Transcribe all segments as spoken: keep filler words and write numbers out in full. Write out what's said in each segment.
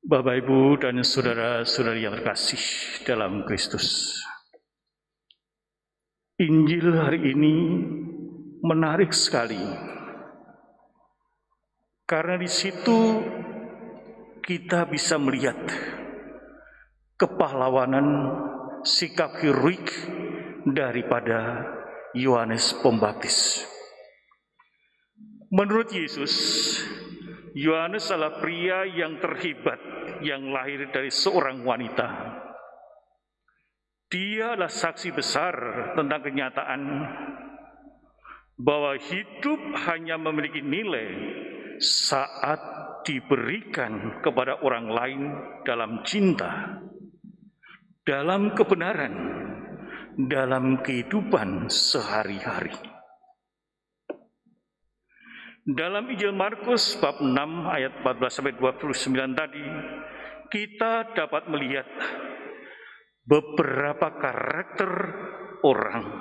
Bapak, Ibu, dan saudara-saudari yang terkasih dalam Kristus. Injil hari ini menarik sekali, karena di situ kita bisa melihat kepahlawanan, sikap heroik daripada Yohanes Pembaptis. Menurut Yesus, Yohanes adalah pria yang terhebat yang lahir dari seorang wanita. Dia adalah saksi besar tentang kenyataan bahwa hidup hanya memiliki nilai saat diberikan kepada orang lain dalam cinta, dalam kebenaran, dalam kehidupan sehari-hari. Dalam Injil Markus bab enam ayat empat belas sampai dua puluh sembilan tadi, kita dapat melihat beberapa karakter orang.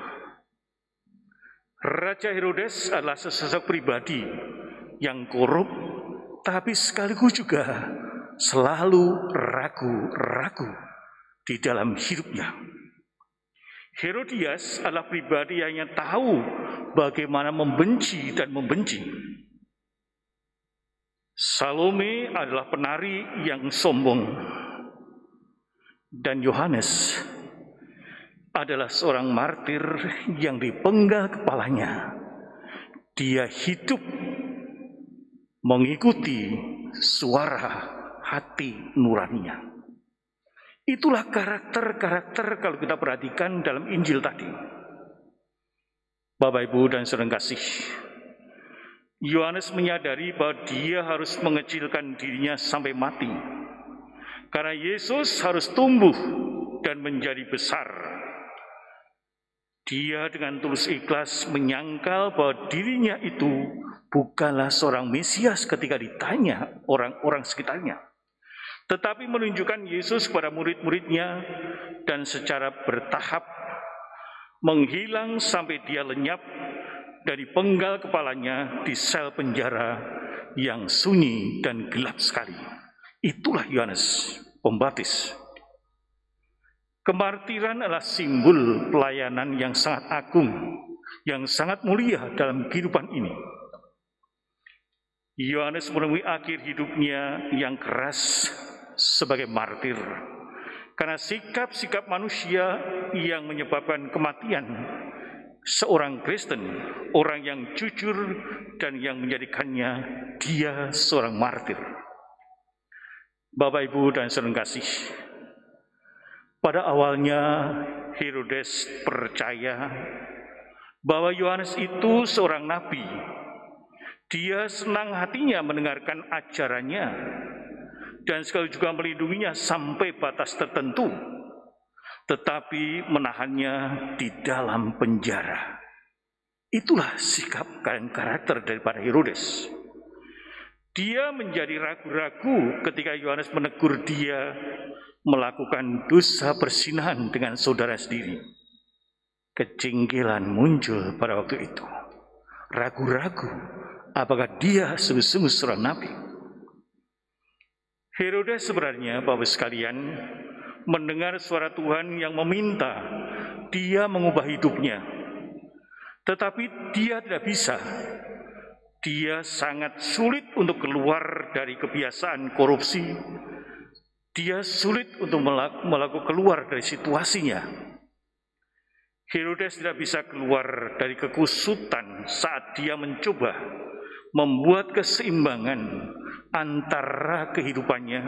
Raja Herodes adalah sesosok pribadi yang korup, tapi sekaligus juga selalu ragu-ragu di dalam hidupnya. Herodias adalah pribadi yang tahu bagaimana membenci dan membenci. Salome adalah penari yang sombong. Dan Yohanes adalah seorang martir yang dipenggal kepalanya. Dia hidup mengikuti suara hati nuraninya. Itulah karakter-karakter kalau kita perhatikan dalam Injil tadi. Bapak, Ibu, dan saudara kasih, Yohanes menyadari bahwa dia harus mengecilkan dirinya sampai mati. Karena Yesus harus tumbuh dan menjadi besar. Dia dengan tulus ikhlas menyangkal bahwa dirinya itu bukanlah seorang Mesias ketika ditanya orang-orang sekitarnya, tetapi menunjukkan Yesus kepada murid-muridnya dan secara bertahap menghilang sampai dia lenyap dari penggal kepalanya di sel penjara yang sunyi dan gelap sekali. Itulah Yohanes Pembaptis. Kemartiran adalah simbol pelayanan yang sangat agung, yang sangat mulia dalam kehidupan ini. Yohanes menemui akhir hidupnya yang keras sebagai martir, karena sikap-sikap manusia yang menyebabkan kematian seorang Kristen, orang yang jujur dan yang menjadikannya dia seorang martir. Bapak, Ibu, dan saudara kasih, pada awalnya Herodes percaya bahwa Yohanes itu seorang nabi. Dia senang hatinya mendengarkan ajarannya dan sekali juga melindunginya sampai batas tertentu, tetapi menahannya di dalam penjara. Itulah sikap dan karakter daripada Herodes. Dia menjadi ragu-ragu ketika Yohanes menegur dia melakukan dosa perzinahan dengan saudara sendiri. Kejengkelan muncul pada waktu itu. Ragu-ragu apakah dia sungguh-sungguh seorang nabi. Herodes sebenarnya, Bapak sekalian, mendengar suara Tuhan yang meminta dia mengubah hidupnya. Tetapi dia tidak bisa. Dia sangat sulit untuk keluar dari kebiasaan korupsi. Dia sulit untuk melakukan keluar dari situasinya. Herodes tidak bisa keluar dari kekusutan saat dia mencoba membuat keseimbangan antara kehidupannya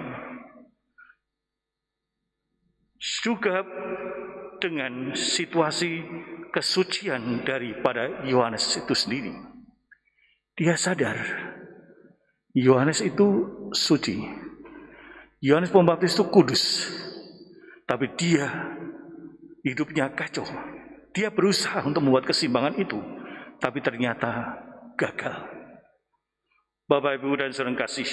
juga dengan situasi kesucian daripada Yohanes itu sendiri. Dia sadar Yohanes itu suci, Yohanes Pembaptis itu kudus, tapi dia hidupnya kacau. Dia berusaha untuk membuat keseimbangan itu, tapi ternyata gagal. Bapak, Ibu, dan saudara kasih,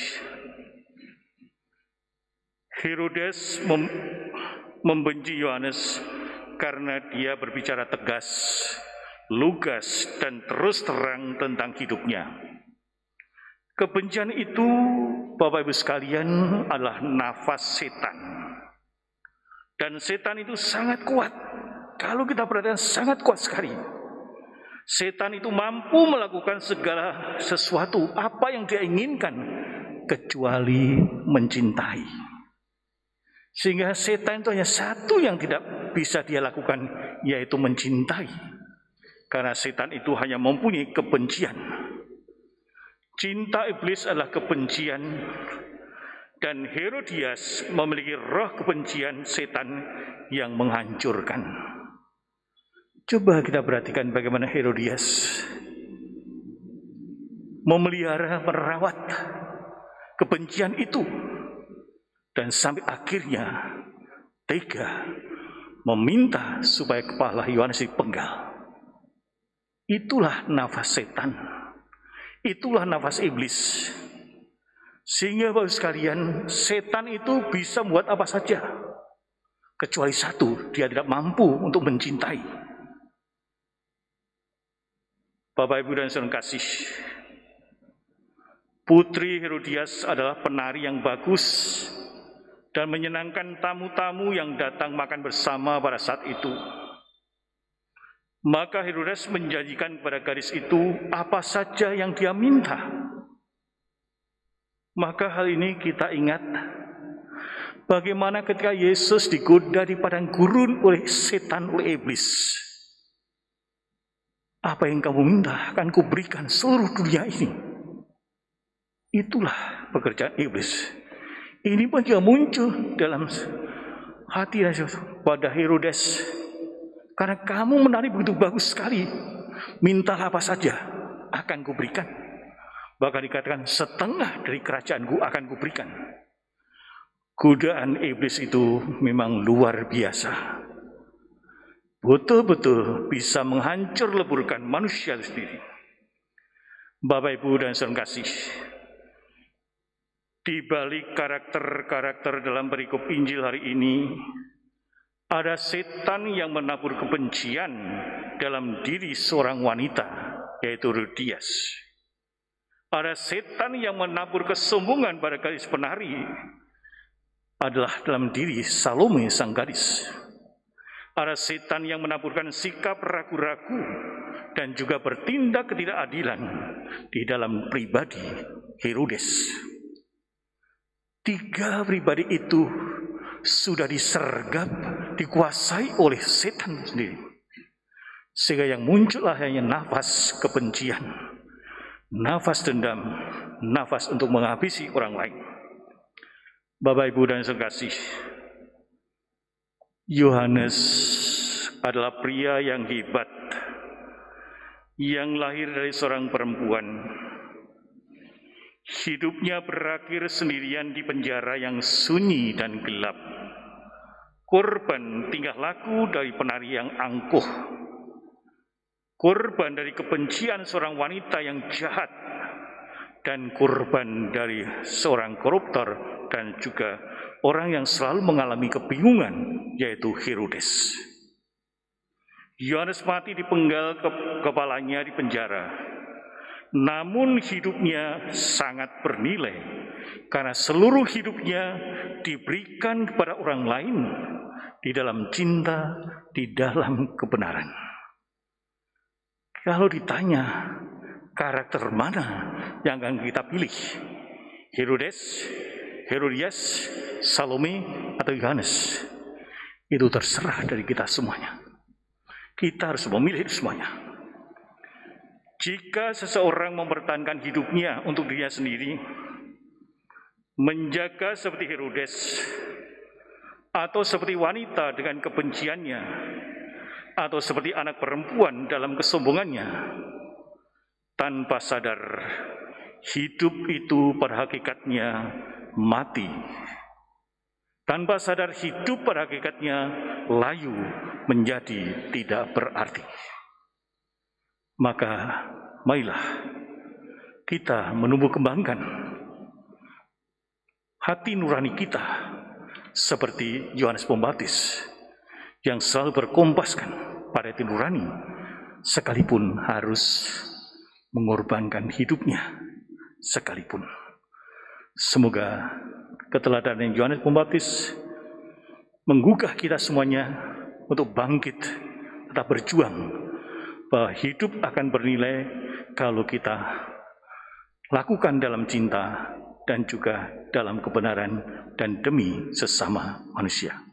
Herodes mem membenci Yohanes karena dia berbicara tegas, lugas, dan terus terang tentang hidupnya. Kebencian itu Bapak Ibu sekalian, adalah nafas setan. Dan setan itu sangat kuat. Kalau kita perhatikan, sangat kuat sekali. Setan itu mampu melakukan segala sesuatu apa yang dia inginkan, kecuali mencintai. Sehingga setan itu hanya satu yang tidak bisa dia lakukan, yaitu mencintai. Karena setan itu hanya mempunyai kebencian. Cinta iblis adalah kebencian, dan Herodias memiliki roh kebencian setan yang menghancurkan. Coba kita perhatikan bagaimana Herodias memelihara, merawat kebencian itu, dan sampai akhirnya tega meminta supaya kepala Yohanes dipenggal. Itulah nafas setan, itulah nafas iblis. Sehingga Bapak sekalian, setan itu bisa membuat apa saja, kecuali satu, dia tidak mampu untuk mencintai. Bapak Ibu dan saudara kasih, Putri Herodias adalah penari yang bagus dan menyenangkan tamu-tamu yang datang makan bersama pada saat itu. Maka Herodes menjanjikan kepada gadis itu apa saja yang dia minta. Maka hal ini kita ingat bagaimana ketika Yesus digoda di padang gurun oleh setan, oleh iblis. Apa yang kamu minta akan kuberikan seluruh dunia ini. Itulah pekerjaan iblis. Ini pun juga muncul dalam hati pada Herodes. Karena kamu menari begitu bagus sekali, mintalah apa saja akan kuberikan. Bahkan dikatakan setengah dari kerajaanku akan kuberikan. Godaan iblis itu memang luar biasa. Betul-betul bisa menghancur leburkan manusia sendiri. Bapak, Ibu, dan saudara kasih, di balik karakter-karakter dalam perikop Injil hari ini, ada setan yang menabur kebencian dalam diri seorang wanita, yaitu Herodias. Ada setan yang menabur kesombongan pada gadis penari, adalah dalam diri Salome sang gadis. Ada setan yang menaburkan sikap ragu-ragu dan juga bertindak ketidakadilan di dalam pribadi Herodes. Tiga pribadi itu sudah disergap, dikuasai oleh setan sendiri. Sehingga yang muncullah hanya nafas kebencian, nafas dendam, nafas untuk menghabisi orang lain. Bapak, Ibu, dan saudara kasih, Yohanes adalah pria yang hebat, yang lahir dari seorang perempuan. Hidupnya berakhir sendirian di penjara yang sunyi dan gelap. Korban tingkah laku dari penari yang angkuh. Korban dari kebencian seorang wanita yang jahat. Dan korban dari seorang koruptor dan juga orang yang selalu mengalami kebingungan, yaitu Herodes. Yohanes mati dipenggal ke kepalanya di penjara. Namun hidupnya sangat bernilai, karena seluruh hidupnya diberikan kepada orang lain di dalam cinta, di dalam kebenaran. Kalau ditanya karakter mana yang akan kita pilih, Herodes, Herodias, Salome, atau Yohanes, itu terserah dari kita semuanya. Kita harus memilih semuanya. Jika seseorang mempertahankan hidupnya untuk dirinya sendiri, menjaga seperti Herodes, atau seperti wanita dengan kebenciannya, atau seperti anak perempuan dalam kesombongannya, tanpa sadar hidup itu pada hakikatnya mati. Tanpa sadar hidup pada hakikatnya layu, menjadi tidak berarti. Maka marilah kita menumbuh kembangkan hati nurani kita seperti Yohanes Pembaptis yang selalu berkompaskan pada hati nurani sekalipun harus mengorbankan hidupnya sekalipun. Semoga keteladanan Yohanes Pembaptis menggugah kita semuanya untuk bangkit, tetap berjuang, bahwa hidup akan bernilai kalau kita lakukan dalam cinta dan juga dalam kebenaran dan demi sesama manusia.